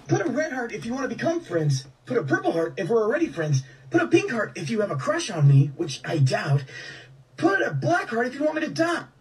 Put a red heart if you want to become friends. Put a purple heart if we're already friends. Put a pink heart if you have a crush on me, which I doubt. Put a black heart if you want me to die.